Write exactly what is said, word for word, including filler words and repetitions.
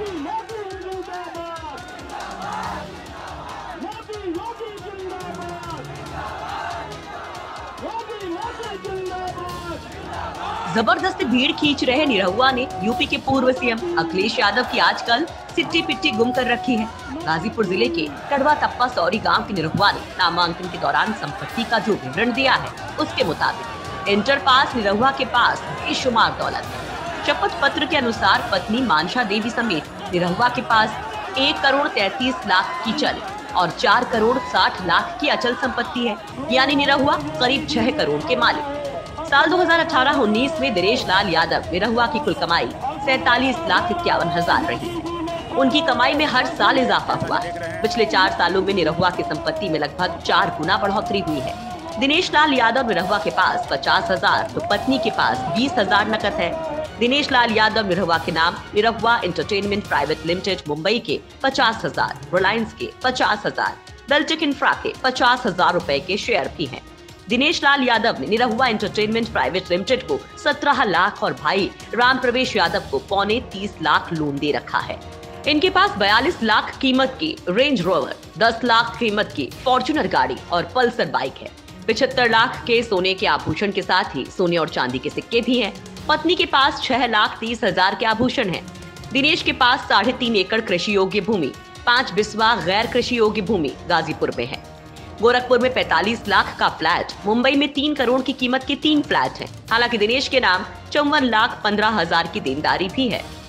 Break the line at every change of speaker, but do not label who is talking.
जबरदस्त भीड़ खींच रहे निरहुआ ने यूपी के पूर्व सीएम अखिलेश यादव की आजकल सिट्टी पिट्टी गुम कर रखी है। गाजीपुर जिले के टड़वा तप्पा सौरी गांव के निरहुआ ने नामांकन के दौरान संपत्ति का जो विवरण दिया है, उसके मुताबिक इंटर पास निरहुआ के पास बेशुमार दौलत है। शपथ पत्र के अनुसार पत्नी मानसा देवी समेत निरहुआ के पास एक करोड़ तैतीस लाख की चल और चार करोड़ साठ लाख की अचल संपत्ति है, यानी निरहुआ करीब छह करोड़ के मालिक। साल दो हज़ार अठारह उन्नीस में दिनेश लाल यादव निरहुआ की कुल कमाई सैतालीस लाख इक्यावन हजार रही। उनकी कमाई में हर साल इजाफा हुआ है। पिछले चार सालों में निरहुआ की संपत्ति में लगभग चार गुना बढ़ोतरी हुई है। दिनेश लाल यादव निरहुआ के पास पचास हजार तो पत्नी के पास बीस हजार नकद है। दिनेश लाल यादव निरहुआ के नाम Nirahua Entertainment Private Limited Mumbai के पचास हजार, रिलायंस के पचास हजार, दलचिक इंफ्रा के पचास हजार रूपए के शेयर भी हैं। दिनेश लाल यादव ने निरहुआ एंटरटेनमेंट प्राइवेट लिमिटेड को सत्रह लाख और भाई राम प्रवेश यादव को पौने तीस लाख लोन दे रखा है। इनके पास बयालीस लाख कीमत की रेंज रोवर, दस लाख कीमत की फॉर्च्यूनर गाड़ी और पल्सर बाइक है। पिछहत्तर लाख के सोने के आभूषण के साथ ही सोने और चांदी के सिक्के भी हैं। पत्नी के पास छह लाख तीस हजार के आभूषण हैं। दिनेश के पास साढ़े तीन एकड़ कृषि योग्य भूमि, पाँच बिस्वा गैर कृषि योग्य भूमि गाजीपुर में है। गोरखपुर में पैंतालीस लाख का फ्लैट, मुंबई में तीन करोड़ की कीमत के तीन फ्लैट हैं। हालांकि दिनेश के नाम चौवन लाख पंद्रह हजार की देनदारी भी है।